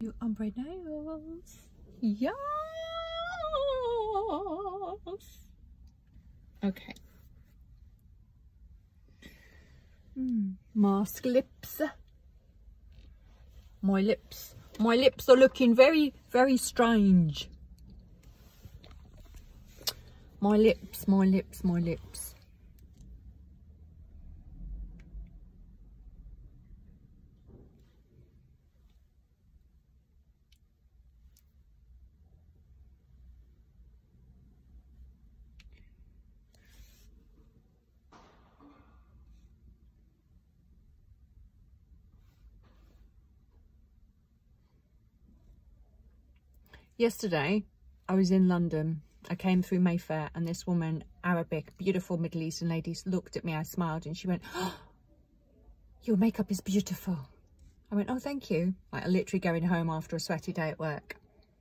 Your ombre nails. Yes. Okay. Mask lips. My lips are looking very, very strange. My lips. Yesterday, I was in London. I came through Mayfair and this woman, Arabic, beautiful Middle Eastern lady, looked at me. I smiled and she went, "Oh, your makeup is beautiful." I went, "Oh, thank you." Like literally going home after a sweaty day at work.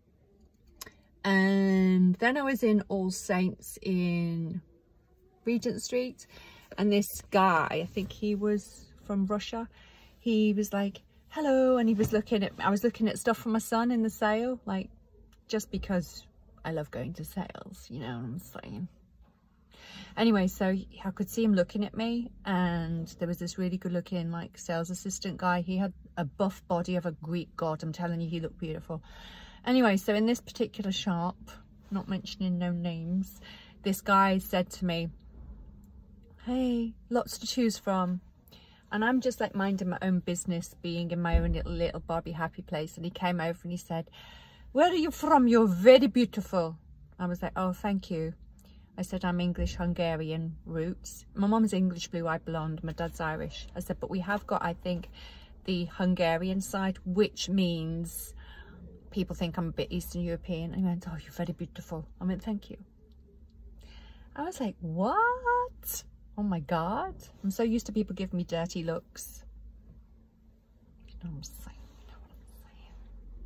And then I was in All Saints in Regent Street, and this guy, I think he was from Russia, he was like, "Hello," and he was looking at, I was looking at stuff for my son in the sale, like, just because I love going to sales, you know what I'm saying. Anyway, so I could see him looking at me, and there was this really good looking like sales assistant guy. He had a buff body of a Greek god. I'm telling you, he looked beautiful. Anyway, so in this particular shop, not mentioning no names, this guy said to me, "Hey, lots to choose from." And I'm just like minding my own business, being in my own little Barbie happy place. And he came over and he said, "Where are you from? You're very beautiful." I was like, "Oh, thank you." I said, "I'm English Hungarian roots. My mum's English blue-eyed blonde, my dad's Irish." I said, "But we have got, I think, the Hungarian side, which means people think I'm a bit Eastern European." And he went, "Oh, you're very beautiful." I went, "Thank you." I was like, what? Oh my God. I'm so used to people giving me dirty looks. You know what I'm saying?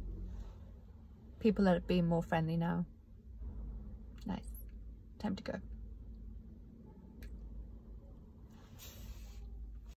People are being more friendly now. Nice. Time to go.